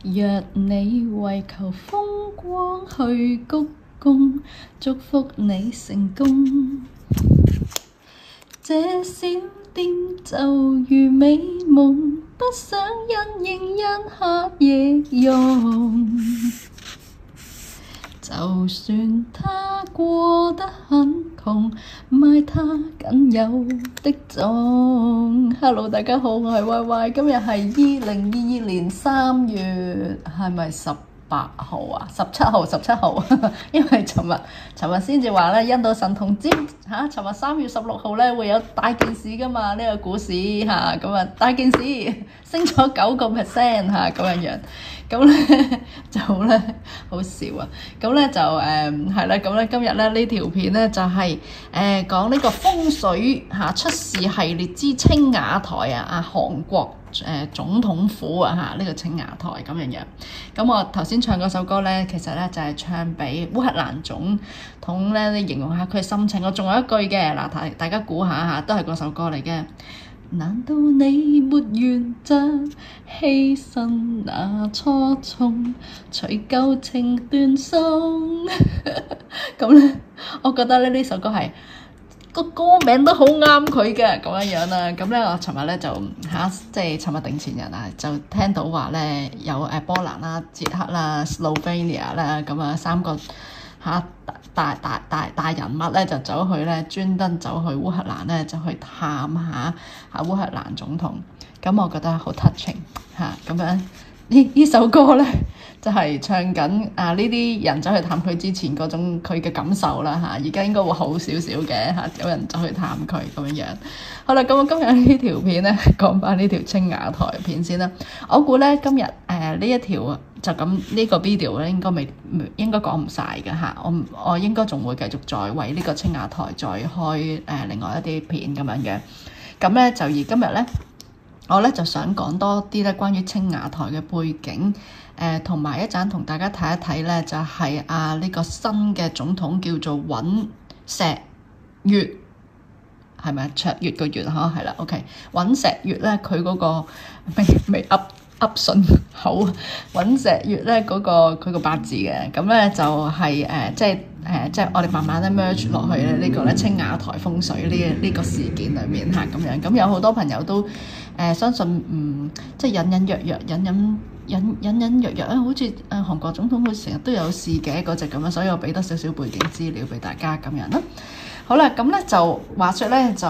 若你為求風光去鞠躬，祝福你成功。這小店就如美夢，不想因應一刻亦用。就算他過得很窮，賣他僅有的種。Hello， 大家好，我係 YY， 今日係2022年3月，係咪18號啊？17號，因為尋日先至話咧，印度神童知嚇，尋日3月16號咧會有大件事噶嘛？呢個股市嚇咁啊，大件事升咗9%嚇咁樣。咁咧就咧好笑啊！咁咧就係啦，咁咧今日咧呢條片咧就係講呢個風水嚇出事系列之青瓦台啊，韓國總統府啊嚇呢個青瓦台咁樣。咁我頭先唱嗰首歌咧，其實咧就係唱俾烏克蘭總統咧，你形容下佢心情。我仲有一句嘅嗱，大家估下嚇，都係嗰首歌嚟嘅。難道你沒原則，犧牲那初衷，隨舊情斷送？咁咧，我覺得咧呢首歌係個歌名都好啱佢嘅咁樣啦。咁咧，我尋日咧就即係尋日定前日啊，就聽到話咧有波蘭啦、捷克啦、Slovenia 啦咁啊3個大人物咧就走去咧，專登走去烏克蘭咧，就去探下烏克蘭總統。咁我覺得好 touching 咁樣。呢首歌咧就係唱緊呢啲人走去探佢之前嗰種佢嘅感受啦嚇。而家應該會好少少嘅嚇，有人走去探佢咁樣。好啦，咁我今日呢條片咧講翻呢條青瓦台片先啦。我估咧今日呢一條就咁呢個 video 咧應該講唔晒嘅嚇。我應該仲會繼續再為呢個青瓦台再開另外一啲片咁樣嘅。咁咧就而今日咧，我咧就想講多啲咧關於青瓦台嘅背景，同埋一陣同大家睇一睇咧，就係呢個新嘅總統叫做尹錫悅，係咪卓越個越呵？係啦 ，OK， 尹錫悅咧佢嗰個未噏順口，尹錫悅咧嗰個佢個八字嘅，咁咧就係即係我哋慢慢咧 merge 落去咧呢個咧青瓦台風水呢個事件裏面嚇咁樣。咁有好多朋友都相信即係隱隱約約好似韓國總統佢成日都有事嘅嗰隻咁樣，所以我俾多少少背景資料俾大家咁樣啦。好啦，咁咧就話說咧就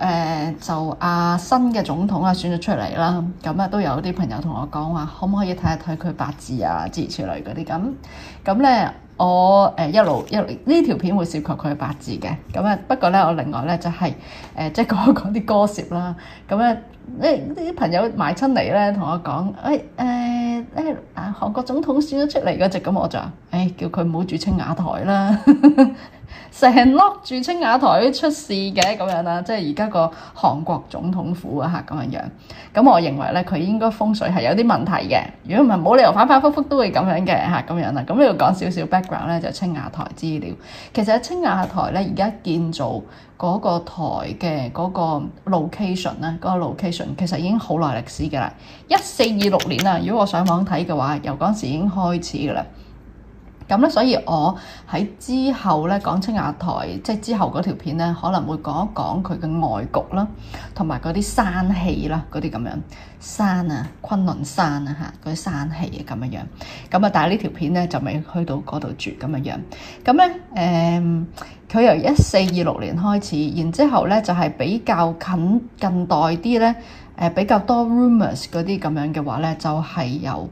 新嘅總統選咗出嚟啦，咁都有啲朋友同我講話，可唔可以睇一睇佢八字啊諸如此類嗰啲咁咧。我一路呢條片會涉及佢嘅八字嘅，咁不過咧我另外咧就係即係講啲歌詞啦，咁咧啲朋友買親嚟咧同我講，韓國總統選咗出嚟嗰隻，咁我就話叫佢唔好住青瓦台啦，成粒住青瓦台出事嘅咁樣啦，即係而家個韓國總統府啊咁樣。咁我認為咧佢應該風水係有啲問題嘅，如果唔係冇理由反反覆覆都會咁樣嘅咁樣啦。咁呢度講少少 background 咧，就青瓦台資料。其實青瓦台咧而家建造嗰個台嘅嗰個 location 咧，嗰個 location 其實已經好耐歷史嘅啦，1426年啦。如果我上網睇嘅話，由嗰陣時已經開始嘅啦。咁咧，所以我喺之後咧講青瓦台，即係之後嗰條片咧，可能會講一講佢嘅外局啦，同埋嗰啲山氣啦，嗰啲咁樣山啊，昆侖山啊嗰啲山氣啊咁樣。咁但係呢條片咧就未去到嗰度住咁樣。咁咧佢由1426年開始，然之後咧就係比較近代啲咧，比較多 rumors 嗰啲咁樣嘅話咧，就係由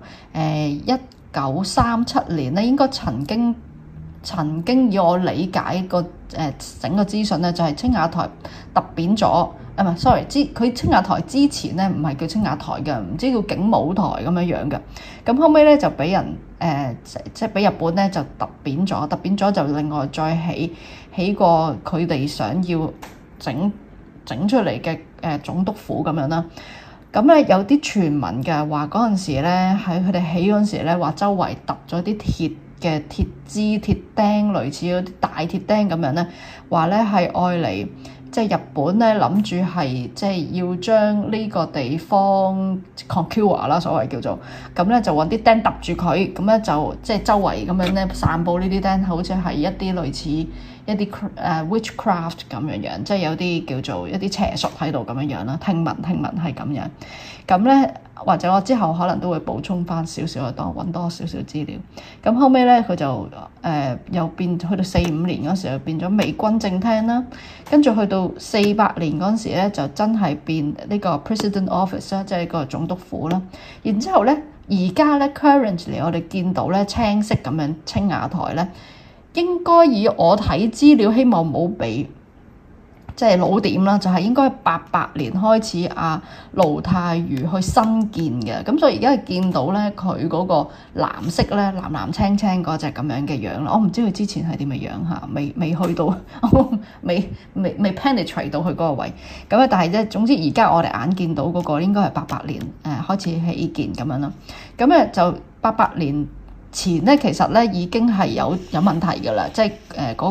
1937年咧，應該曾經以我理解個整個資訊咧，就係青瓦台突變咗sorry，佢青瓦台之前咧唔係叫青瓦台嘅，唔知叫景武台咁樣嘅。咁後尾咧就俾人即係俾日本咧就突變咗就另外再起過佢哋想要整出嚟嘅總督府咁樣啦。咁咧有啲傳聞嘅話，嗰陣時咧喺佢哋起嗰陣時咧，話周圍揼咗啲鐵嘅鐵枝、鐵釘，類似嗰啲大鐵釘咁樣咧，話咧係愛嚟即係日本咧諗住係即係要將呢個地方 conquer 啦，所謂叫做咁咧就揾啲釘揼住佢，咁咧就即係周圍咁樣咧散佈呢啲釘，好似係一啲類似一啲witchcraft 咁樣，即係有啲叫做一啲邪術喺度咁樣啦。聽聞係咁樣，咁咧或者我之後可能都會補充翻少少，揾多少少資料。咁後尾咧佢就又變去到45年嗰時又變咗美軍正廳啦，跟住去到48年嗰時咧就真係變呢個 President Office 啦，即係個總督府啦。然之後咧而家咧 currently 我哋見到咧青色咁樣青瓦台咧，應該以我睇資料，希望冇俾即係老點啦，就係應該88年開始盧泰愚去新建嘅，咁所以而家見到咧佢嗰個藍色咧藍藍青青嗰隻咁樣嘅樣啦，我唔知佢之前係點嘅樣嚇，未去到，未 penetrate 到佢嗰個位，咁啊但係咧總之而家我哋眼見到嗰個應該係88年開始起建咁樣啦，咁咧就88年前咧其實咧已經係有問題㗎啦，即係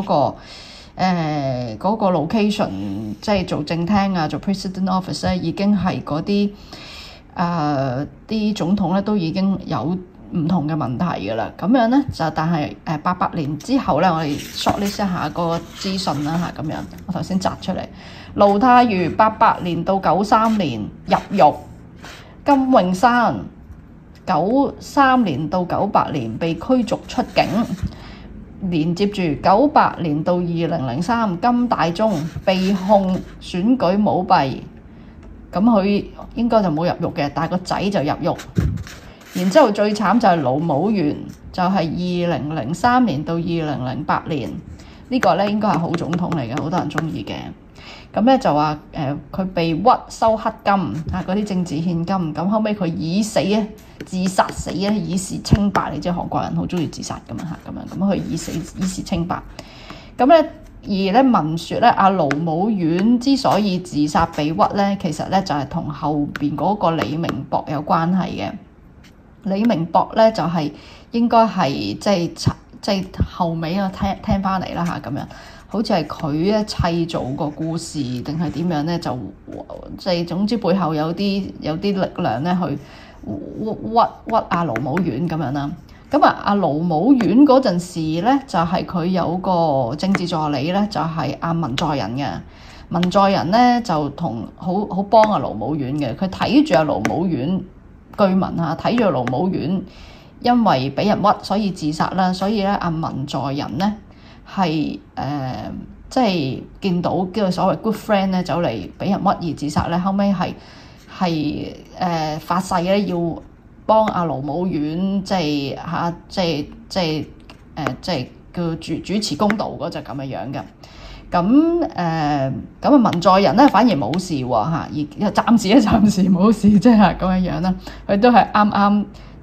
嗰個 location 即係做正廳啊，做 President Office 咧，已經係嗰啲啲總統咧都已經有唔同嘅問題㗎啦。咁樣咧就但係88年之後咧，我哋 shortlist 一下個資訊啦嚇，咁樣我頭先摘出嚟，盧泰愚88年到93年入獄，金泳山93年到98年被驅逐出境。連接住98年到2003，金大中被控選舉舞弊，咁佢應該就冇入獄嘅，但係個仔就入獄。然之後最慘就係盧武鉉，就係2003年到2008年，呢個咧應該係好總統嚟嘅，好多人中意嘅。咁咧就話佢被屈收黑金嗰啲政治獻金，咁後尾佢以死自殺死以示清白。你知韓國人好中意自殺噶嘛嚇，咁佢以示清白。咁咧而咧聞説咧盧武鉉之所以自殺被屈咧，其實咧就係同後邊嗰個李明博有關係嘅。李明博咧就係應該係即係後尾啊聽翻嚟啦嚇，咁樣。好似係佢咧砌造個故事定係點樣咧？就即係總之背後有啲力量咧去屈盧武鉉咁樣啦。咁盧武鉉嗰陣時咧，就係佢有個政治助理咧，就係文在寅嘅。文在寅咧就好幫盧武鉉嘅，佢睇住盧武鉉，據聞嚇睇住盧武鉉因為俾人屈，所以自殺啦。所以咧文在寅咧。係即係見到叫做所謂 good friend 咧走嚟俾人屈而自殺咧，後尾係發誓咧要幫盧武鉉即係叫主持公道嗰隻咁嘅樣嘅。咁文在寅咧反而冇事喎嚇，而暫時冇事，即係咁嘅樣啦。佢都係啱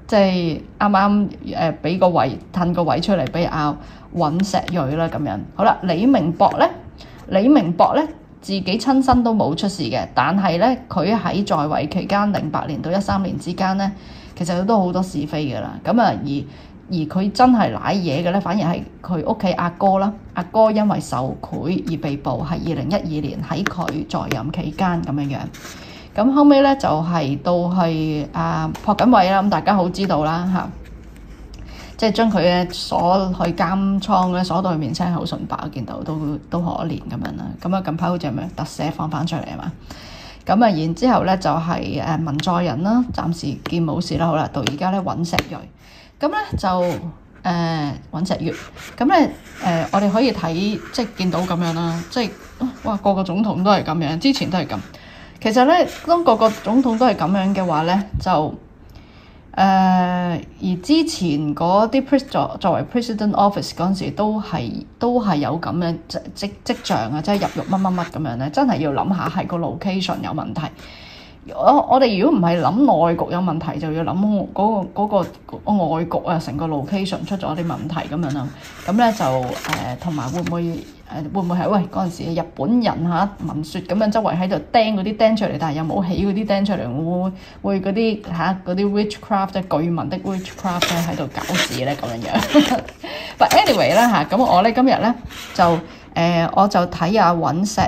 俾個位褪個位出嚟俾尹錫悅啦咁樣。好啦，李明博咧自己親身都冇出事嘅，但係咧佢喺在位期間08年到13年之間咧，其實都好多是非嘅啦。咁而佢真係賴嘢嘅咧，反而係佢屋企阿哥啦。阿哥因為受賄而被捕，係2012年喺佢在任期間咁樣樣。咁後尾咧就係到係朴槿惠啦，咁大家好知道啦嚇。即係將佢咧鎖去監倉咧，鎖到佢面青口唇白，見到都可憐咁樣啦。咁近排好似係咪特寫放翻出嚟啊嘛？咁然之後咧就係文在寅啦，暫時見冇事啦。好啦，到而家咧尹錫悅，咁咧就尹錫悅，咁咧我哋可以睇即係見到咁樣啦，即係哇個個總統都係咁樣，之前都係咁。其實咧當個個總統都係咁樣嘅話咧，就而之前嗰啲作為 President Office 嗰陣時都係有咁嘅跡象啊，即係入獄乜咁樣咧，真係要諗下係個 location 有問題。我哋如果唔係諗內局有問題，就要諗嗰個外局啊，成個 location 出咗啲問題咁樣啦。咁咧就同埋會唔會係嗰陣時日本人聞説咁樣周圍喺度釘嗰啲釘出嚟，但係又冇起嗰啲釘出嚟，會嗰啲嗰啲 witchcraft 即係據聞的 witchcraft 咧喺度搞事咧咁樣樣。But anyway 啦咁我咧今日咧就我就睇下尹錫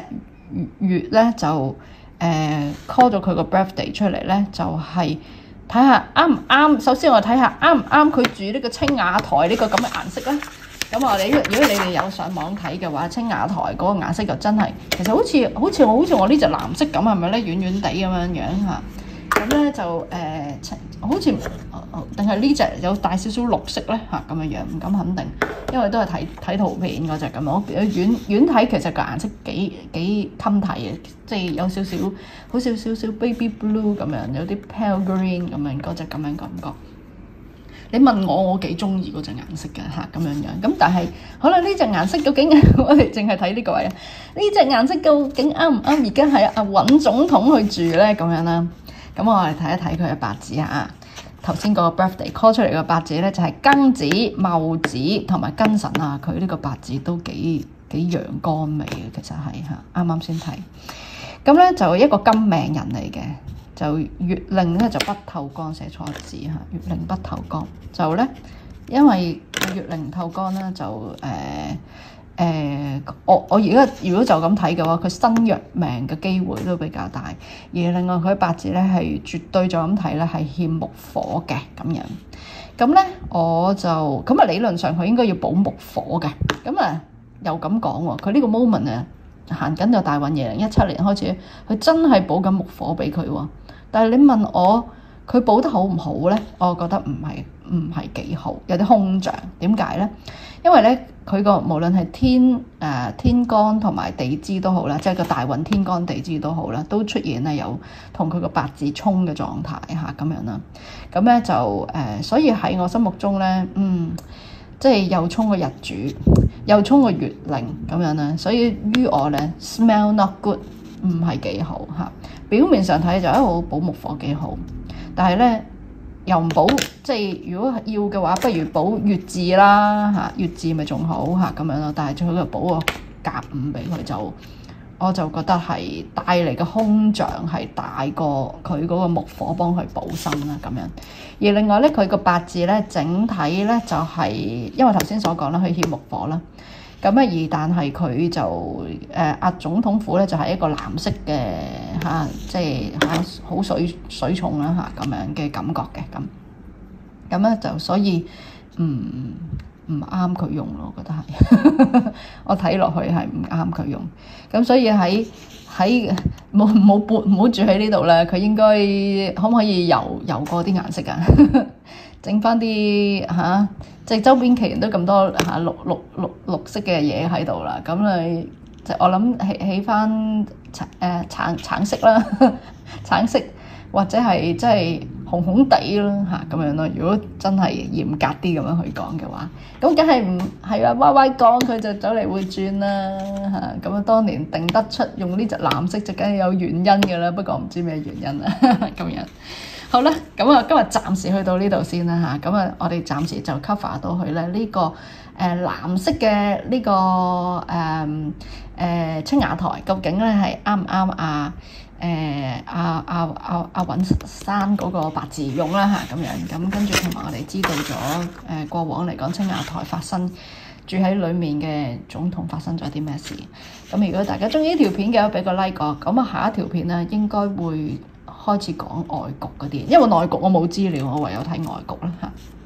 月咧就call 咗佢個 birthday 出嚟咧，就係睇下啱唔啱。首先我睇下啱唔啱佢住呢個青瓦台呢個咁嘅顏色咧。咁我哋如果你哋有上網睇嘅話，青瓦台嗰個顏色就真係其實好似我呢隻藍色咁，係咪咧？軟軟地咁樣樣嚇。咁咧就好似定係呢隻有帶少少綠色咧嚇咁樣樣，唔敢肯定，因為都係睇圖片嗰隻咁。我遠睇其實個顏色幾襟睇嘅，即係有少少好少少 baby blue 咁樣，有啲 pale green 咁樣嗰隻咁樣感覺。你問我幾中意嗰隻顏色嘅嚇咁樣樣。咁但係可能呢隻顏色究竟我哋淨係睇呢個位啊？呢隻顏色究竟啱唔啱而家係阿尹總統去住咧咁樣啦？咁我哋睇一睇佢嘅八字嚇。頭先個 birthday call 出嚟嘅八字咧就係庚子、戊子同埋庚辰啊。佢呢個八字都幾陽剛味嘅，其實係嚇啱啱先睇。咁咧就一個金命人嚟嘅。就月令咧就不透光，寫錯字嚇。月令不透光就咧，因為月令透光咧就我而家如果就咁睇嘅話，佢身弱命嘅機會都比較大。而另外佢八字咧係絕對就咁睇咧係欠木火嘅咁樣。咁咧我就咁啊，理論上佢應該要補木火嘅。咁啊又咁講喎，佢呢個 moment 啊行緊就大運2017年開始，佢真係補緊木火俾佢喎。但係你問我佢補得好唔好咧？我覺得唔係幾好，有啲空象。點解咧？因為咧佢個無論係天干同埋地支都好啦，即係個大運天干地支都好啦，都出現咧有同佢個八字衝嘅狀態嚇咁樣啦。咁咧就所以喺我心目中咧，即係又衝個日主，又衝個月令咁樣啦。所以於我咧 smell not good，唔係幾好嚇。表面上睇就好補木火幾好，但係咧又唔補，即係如果要嘅話，不如補月字啦嚇，月字咪仲好嚇咁樣咯。但係佢就補個甲午俾佢，我就覺得係帶嚟嘅空象係大過佢嗰個木火幫佢補身啦咁樣。而另外咧，佢個八字咧整體咧就係因為頭先所講啦，佢欠木火啦。咁啊，但係佢就阿總統府咧就係一個藍色嘅嚇，即係好水重啦嚇咁樣嘅感覺嘅咁咧就所以唔啱佢用咯，我覺得係我睇落去係唔啱佢用。咁所以喺冇住喺呢度啦，佢應該可唔可以游過啲顏色啊？整翻啲嚇，即係周邊其實都咁多嚇綠色嘅嘢喺度啦。咁你就我諗起翻橙色啦，橙色或者係即係紅地啦嚇咁樣咯。如果真係嚴格啲咁樣去講嘅話，咁梗係唔係啊？歪歪講佢就走嚟會轉啦嚇。咁啊，當年定得出用呢隻藍色就梗係有原因嘅啦。不過唔知咩原因啊咁樣。好啦，咁啊，今日暫時去到呢度先啦嚇。咁啊，我哋暫時就 cover 到佢咧呢個藍色嘅呢個青瓦台，究竟咧係啱唔啱阿尹生嗰個八字用啦嚇咁樣。咁跟住同埋我哋知道咗過往嚟講青瓦台發生住喺裡面嘅總統發生咗啲咩事。咁如果大家中意呢條片嘅，俾個 like 我。咁啊，下一條片咧應該會開始講外局嗰啲，因為內局我冇資料，我唯有睇外局啦嚇。